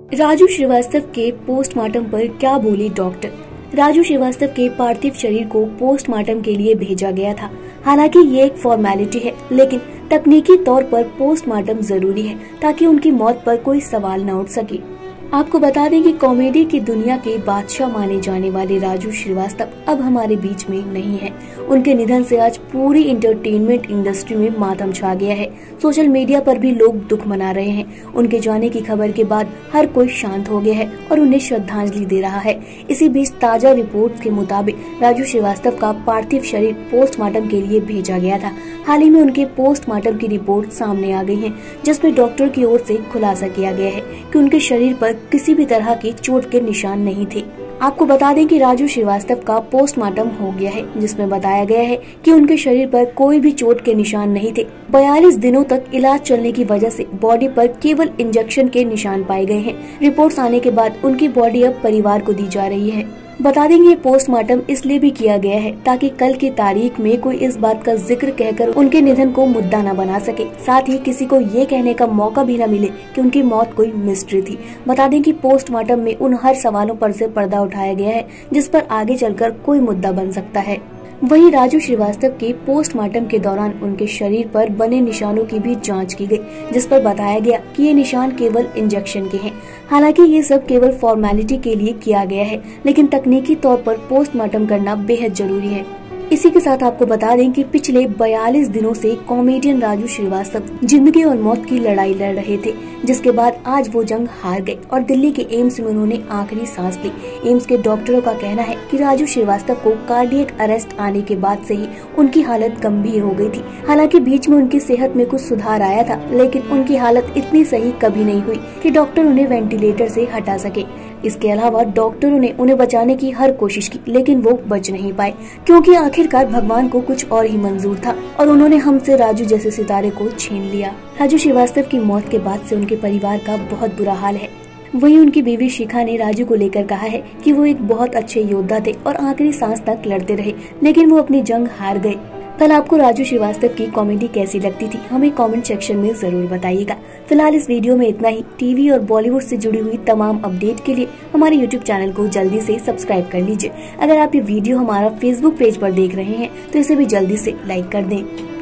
राजू श्रीवास्तव के पोस्टमार्टम पर क्या बोले डॉक्टर। राजू श्रीवास्तव के पार्थिव शरीर को पोस्टमार्टम के लिए भेजा गया था। हालांकि ये एक फॉर्मेलिटी है, लेकिन तकनीकी तौर पर पोस्टमार्टम जरूरी है ताकि उनकी मौत पर कोई सवाल न उठ सके। आपको बता दें कि कॉमेडी की दुनिया के बादशाह माने जाने वाले राजू श्रीवास्तव अब हमारे बीच में नहीं है। उनके निधन से आज पूरी इंटरटेनमेंट इंडस्ट्री में मातम छा गया है। सोशल मीडिया पर भी लोग दुख मना रहे हैं। उनके जाने की खबर के बाद हर कोई शांत हो गया है और उन्हें श्रद्धांजलि दे रहा है। इसी बीच ताजा रिपोर्ट के मुताबिक राजू श्रीवास्तव का पार्थिव शरीर पोस्टमार्टम के लिए भेजा गया था। हाल ही में उनके पोस्टमार्टम की रिपोर्ट सामने आ गई है, जिसमें डॉक्टर की ओर से खुलासा किया गया है कि उनके शरीर पर किसी भी तरह की चोट के निशान नहीं थे। आपको बता दें कि राजू श्रीवास्तव का पोस्टमार्टम हो गया है, जिसमें बताया गया है कि उनके शरीर पर कोई भी चोट के निशान नहीं थे। 42 दिनों तक इलाज चलने की वजह से बॉडी पर केवल इंजेक्शन के निशान पाए गए हैं। रिपोर्ट्स आने के बाद उनकी बॉडी अब परिवार को दी जा रही है। बता देंगे पोस्टमार्टम इसलिए भी किया गया है ताकि कल की तारीख में कोई इस बात का जिक्र कहकर उनके निधन को मुद्दा न बना सके। साथ ही किसी को ये कहने का मौका भी न मिले कि उनकी मौत कोई मिस्ट्री थी। बता दें कि पोस्टमार्टम में उन हर सवालों पर से पर्दा उठाया गया है जिस पर आगे चलकर कोई मुद्दा बन सकता है। वहीं राजू श्रीवास्तव के पोस्टमार्टम के दौरान उनके शरीर पर बने निशानों की भी जांच की गई, जिस पर बताया गया कि ये निशान केवल इंजेक्शन के हैं। हालांकि ये सब केवल फॉर्मेलिटी के लिए किया गया है, लेकिन तकनीकी तौर पर पोस्टमार्टम करना बेहद जरूरी है। इसी के साथ आपको बता दें कि पिछले 42 दिनों से कॉमेडियन राजू श्रीवास्तव जिंदगी और मौत की लड़ाई लड़ रहे थे, जिसके बाद आज वो जंग हार गए और दिल्ली के एम्स में उन्होंने आखिरी सांस ली। एम्स के डॉक्टरों का कहना है कि राजू श्रीवास्तव को कार्डियक अरेस्ट आने के बाद से ही उनकी हालत गंभीर हो गई थी। हालांकि बीच में उनकी सेहत में कुछ सुधार आया था, लेकिन उनकी हालत इतनी सही कभी नहीं हुई कि डॉक्टर उन्हें वेंटिलेटर से हटा सके। इसके अलावा डॉक्टरों ने उन्हें बचाने की हर कोशिश की, लेकिन वो बच नहीं पाए, क्योंकि आखिरकार भगवान को कुछ और ही मंजूर था और उन्होंने हमसे राजू जैसे सितारे को छीन लिया। राजू श्रीवास्तव की मौत के बाद से उनके परिवार का बहुत बुरा हाल है। वहीं उनकी बीवी शिखा ने राजू को लेकर कहा है कि वो एक बहुत अच्छे योद्धा थे और आखिरी सांस तक लड़ते रहे, लेकिन वो अपनी जंग हार गए। कल आपको राजू श्रीवास्तव की कॉमेडी कैसी लगती थी, हमें कमेंट सेक्शन में जरूर बताइएगा। फिलहाल इस वीडियो में इतना ही। टीवी और बॉलीवुड से जुड़ी हुई तमाम अपडेट के लिए हमारे यूट्यूब चैनल को जल्दी से सब्सक्राइब कर लीजिए। अगर आप ये वीडियो हमारा फेसबुक पेज पर देख रहे हैं तो इसे भी जल्दी से लाइक कर दें।